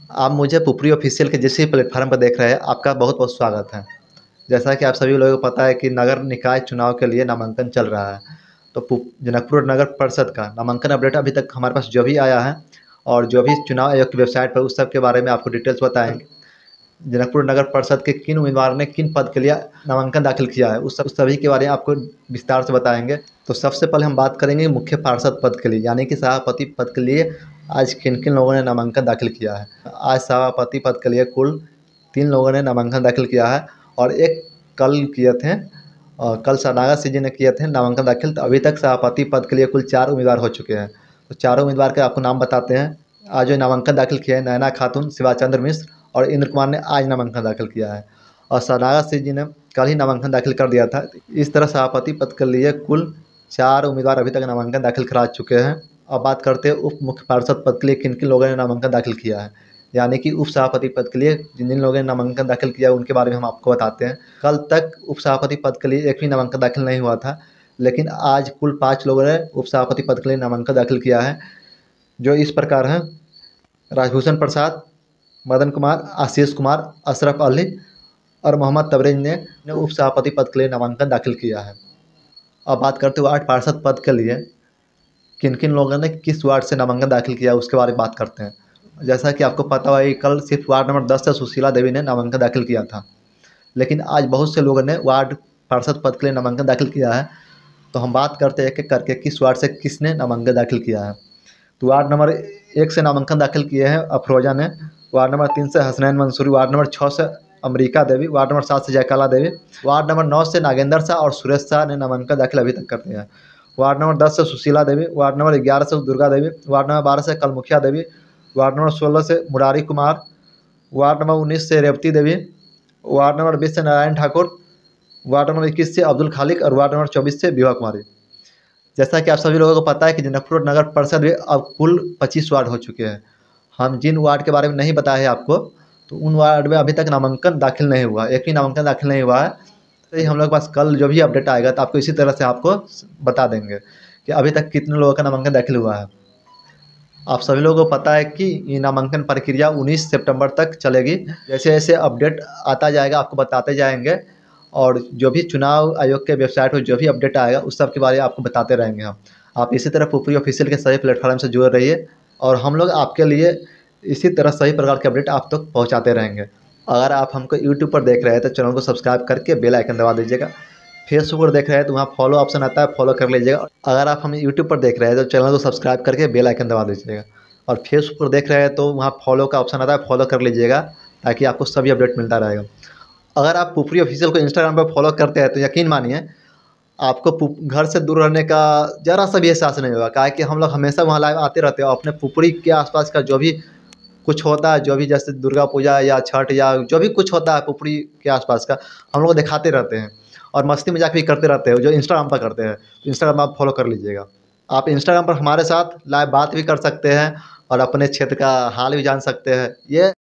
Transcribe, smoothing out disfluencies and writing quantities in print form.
आप मुझे पुपरी ऑफिशियल के जिस भी प्लेटफार्म पर देख रहे हैं, आपका बहुत बहुत स्वागत है। जैसा कि आप सभी लोगों को पता है कि नगर निकाय चुनाव के लिए नामांकन चल रहा है। तो जनकपुर नगर परिषद का नामांकन अपडेट अभी तक हमारे पास जो भी आया है और जो भी चुनाव आयोग की वेबसाइट पर उस सब के बारे में आपको डिटेल्स बताएंगे। जनकपुर नगर परिषद के किन उम्मीदवार ने किन पद के लिए नामांकन दाखिल किया है, उस सभी के बारे में आपको विस्तार से बताएंगे। तो सबसे पहले हम बात करेंगे मुख्य पार्षद पद के लिए, यानी कि सभापति पद के लिए आज किन किन लोगों ने नामांकन दाखिल किया है। आज सभापति पद के लिए कुल 3 लोगों ने नामांकन दाखिल किया है और एक कल किए थे, और कल सनागा सिंह जी ने किए थे नामांकन दाखिल। तो अभी तक सभापति पद के लिए कुल 4 उम्मीदवार हो चुके हैं। तो चारों उम्मीदवार के आपको नाम बताते हैं। आज जो नामांकन दाखिल किया है, नैना खातून, शिवा चंद्र मिश्र और इंद्र कुमार ने आज नामांकन दाखिल किया है, और सनागा सिंह जी ने कल ही नामांकन दाखिल कर दिया था। इस तरह सभापति पद के लिए कुल 4 उम्मीदवार अभी तक नामांकन दाखिल करा चुके हैं। अब बात करते हैं उप मुख्य पार्षद पद के लिए किन किन लोगों ने नामांकन दाखिल किया है, यानी कि उप सभापति पद के लिए जिन जिन लोगों ने नामांकन दाखिल किया उनके बारे में हम आपको बताते हैं। कल तक उप सभापति पद के लिए एक भी नामांकन दाखिल नहीं हुआ था, लेकिन आज कुल 5 लोगों ने उप सभापति पद के लिए नामांकन दाखिल किया है, जो इस प्रकार हैं: राजभूषण प्रसाद, मदन कुमार, आशीष कुमार, अशरफ अली और मोहम्मद तबरेज ने उप सभापति पद के लिए नामांकन दाखिल किया है। अब बात करते हुए 8 पार्षद पद के लिए किन किन लोगों ने किस वार्ड से नामांकन दाखिल किया उसके बारे में बात करते हैं। जैसा कि आपको पता हुआ कि कल सिर्फ वार्ड नंबर 10 से सुशीला देवी ने नामांकन दाखिल किया था, लेकिन आज बहुत से लोगों ने वार्ड पार्षद पद के लिए नामांकन दाखिल किया है। तो हम बात करते हैं एक एक करके किस वार्ड से किसने नामांकन दाखिल किया है। तो वार्ड नंबर 1 से नामांकन दाखिल किए हैं अफरोजा ने, वार्ड नंबर 3 से हसनैन मंसूरी, वार्ड नंबर 6 से अमरीका देवी, वार्ड नंबर 7 से जयकाला देवी, वार्ड नंबर 9 से नागेंद्र शाह और सुरेश शाह ने नामांकन दाखिल अभी तक कर दिया है। वार्ड नंबर 10 से सुशीला देवी, वार्ड नंबर 11 से दुर्गा देवी, वार्ड नंबर 12 से कलमुखिया देवी, वार्ड नंबर 16 से मुरारी कुमार, वार्ड नंबर 19 से रेवती देवी, वार्ड नंबर 20 से नारायण ठाकुर, वार्ड नंबर 21 से अब्दुल खालिक और वार्ड नंबर 24 से विभा कुमारी। जैसा कि आप सभी लोगों को पता है कि जनकपुर नगर परिषद में अब कुल 25 वार्ड हो चुके हैं। हम जिन वार्ड के बारे में नहीं बताया है आपको, तो उन वार्ड में अभी तक नामांकन दाखिल नहीं हुआ, एक भी नामांकन दाखिल नहीं हुआ है। तो ये हम लोग के पास कल जो भी अपडेट आएगा तो आपको इसी तरह से आपको बता देंगे कि अभी तक कितने लोगों का नामांकन दाखिल हुआ है। आप सभी लोगों को पता है कि ये नामांकन प्रक्रिया 19 सितंबर तक चलेगी। जैसे जैसे अपडेट आता जाएगा आपको बताते जाएंगे, और जो भी चुनाव आयोग के वेबसाइट पर जो भी अपडेट आएगा उस सब के बारे में आपको बताते रहेंगे हम। आप इसी तरह पुपरी ऑफिशियल के सभी प्लेटफॉर्म से जुड़े रहिए, और हम लोग आपके लिए इसी तरह सभी प्रकार के अपडेट आप तक पहुँचाते रहेंगे। अगर आप हमको यूट्यूब पर देख रहे हैं तो चैनल को सब्सक्राइब करके बेल आइकन दबा दीजिएगा। फेसबुक पर देख रहे हैं तो वहाँ फॉलो ऑप्शन आता है, फॉलो कर लीजिएगा। अगर आप हमें यूट्यूब पर देख रहे हैं तो चैनल को सब्सक्राइब करके बेल आइकन दबा दीजिएगा, और फेसबुक पर देख रहे हैं तो वहाँ फॉलो का ऑप्शन आता है, फॉलो कर लीजिएगा, ताकि आपको सभी अपडेट मिलता रहेगा। अगर आप पुपरी ऑफिशियल को इंस्टाग्राम पर फॉलो करते हैं तो यकीन मानिए आपको घर से दूर रहने का ज़रा सा भी एहसास नहीं होगा, क्या है कि हम लोग हमेशा वहाँ लाइव आते रहते हैं। अपने पुपरी के आसपास का जो भी कुछ होता है, जो भी जैसे दुर्गा पूजा या छठ या जो भी कुछ होता है पुपरी के आसपास का, हम लोग दिखाते रहते हैं और मस्ती मजाक भी करते रहते हैं, जो इंस्टाग्राम पर करते हैं। तो इंस्टाग्राम आप फॉलो कर लीजिएगा। आप इंस्टाग्राम पर हमारे साथ लाइव बात भी कर सकते हैं और अपने क्षेत्र का हाल भी जान सकते हैं। ये